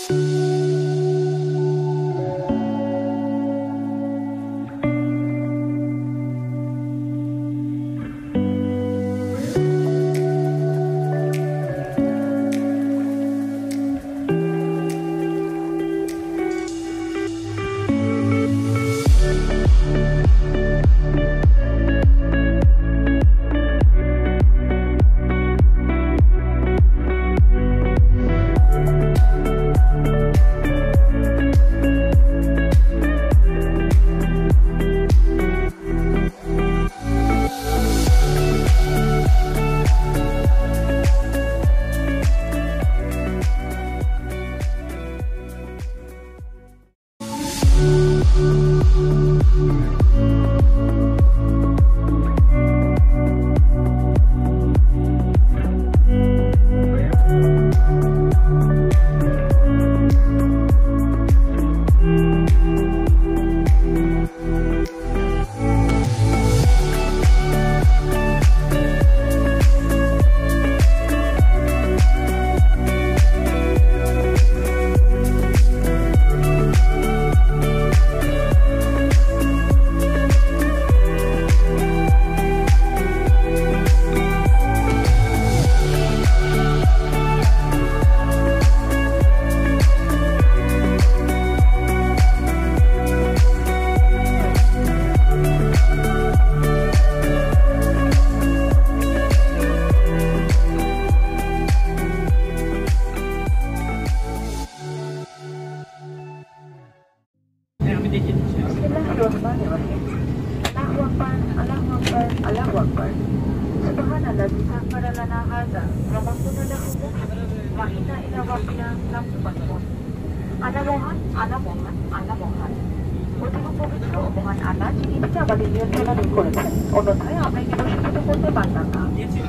Bismillahirrahmanirrahim. Allahu Akbar, Allahu Akbar, Allahu Akbar. Subhanallah bihamdana hadza wa ma kunna lahu wa inna ila rabbina lamunqalibun. Ana Mohan, Ana Mohan, Ana Mohan. অতীব পবিত্র ও মহান আল্লাহ যিনি নিজে আমাদের নিয়ন্ত্রণ করেছেন, অন্যথায় আমরা একে বশীভূত করতে পারতাম না।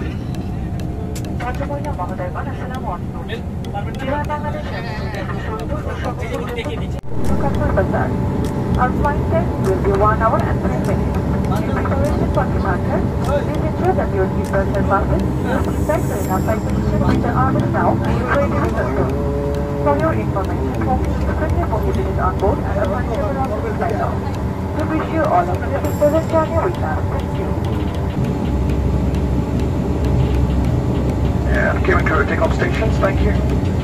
ভদ্রমহিলা মহোদয়গণ, আসসালামু আলাইকুম। বিহার Bangladesh Customer Bazaar. Our flight time will be 1 hour and 3 minutes. In preparation for departure, please ensure that your seatbelts are fastened, your seatbacks are in upright position with the arms down and your ready to control. For your information, smoking is strictly prohibited on board and a constable on the flight out. We wish you all a pleasant journey with us. Thank you. And cabin crew, take off stations. Thank you.